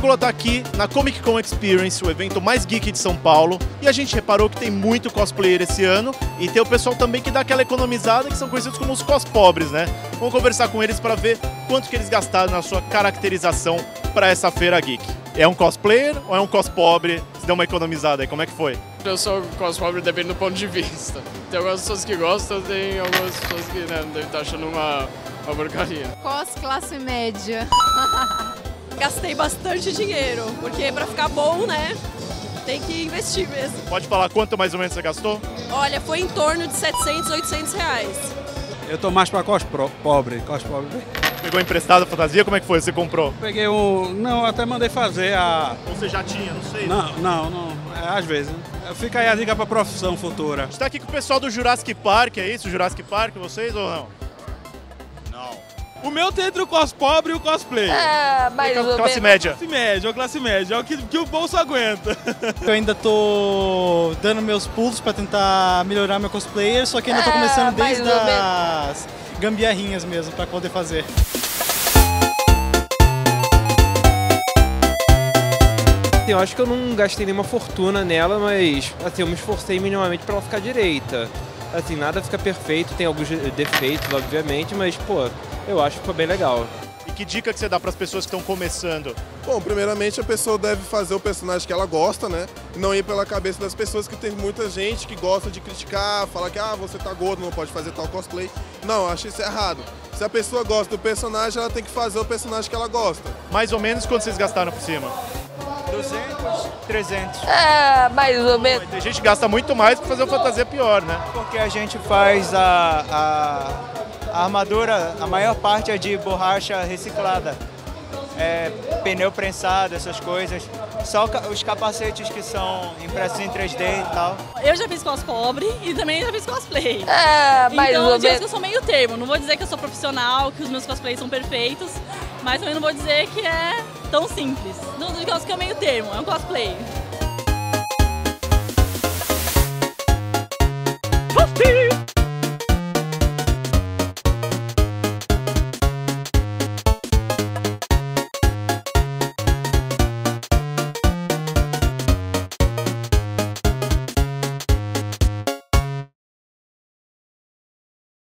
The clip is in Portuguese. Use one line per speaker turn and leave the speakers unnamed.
Nicola está aqui na Comic Con Experience, o evento mais geek de São Paulo, e a gente reparou que tem muito cosplayer esse ano e tem o pessoal também que dá aquela economizada, que são conhecidos como os cospobres, né? Vamos conversar com eles para ver quanto que eles gastaram na sua caracterização para essa feira geek. É um cosplayer ou é um cospobre? Você deu uma economizada aí, como é que foi?
Eu sou cospobre depende do ponto de vista. Tem algumas pessoas que gostam, tem algumas pessoas que devem estar achando uma porcaria.
Cos classe média.
Gastei bastante dinheiro, porque para ficar bom, né, tem que investir mesmo.
Pode falar quanto mais ou menos você gastou?
Olha, foi em torno de 700, 800 reais.
Eu tô mais pra cospobre.
Pegou emprestado a fantasia? Como é que foi? Você comprou?
Peguei não, até mandei fazer a...
Ou você já tinha? Não sei.
Não, às vezes. Fica aí a dica pra profissão futura.
A gente tá aqui com o pessoal do Jurassic Park, é isso? Jurassic Park, vocês ou não?
O meu tem entre o cospobre e o cosplay.
Mais ou classe média.
Classe média, é o que o bolso aguenta.
Eu ainda tô dando meus pulos pra tentar melhorar meu cosplayer, só que ainda tô começando desde as gambiarrinhas mesmo pra poder fazer.
Eu acho que eu não gastei nenhuma fortuna nela, mas assim, eu me esforcei minimamente pra ela ficar direita. Assim, nada fica perfeito, tem alguns defeitos, obviamente, mas, pô, eu acho que ficou bem legal.
E que dica que você dá para as pessoas que estão começando?
Bom, primeiramente a pessoa deve fazer o personagem que ela gosta, né? E não ir pela cabeça das pessoas, que tem muita gente que gosta de criticar, falar que você tá gordo, não pode fazer tal cosplay. Não, eu acho isso errado. Se a pessoa gosta do personagem, ela tem que fazer o personagem que ela gosta.
Mais ou menos quanto vocês gastaram por cima?
200, 300.
Mais ou menos.
Tem gente que gasta muito mais para fazer uma fantasia pior, né?
Porque a gente faz a armadura, a maior parte é de borracha reciclada. Pneu prensado, essas coisas. Só os capacetes que são impressos em 3D e tal.
Eu já fiz cospobre e também já fiz cosplay.
Mais
então,
ou
eu digo
menos.
que eu sou meio termo. Não vou dizer que eu sou profissional, que os meus cosplays são perfeitos, mas também não vou dizer que é tão simples. Não, digamos que é meio termo, é um cosplay.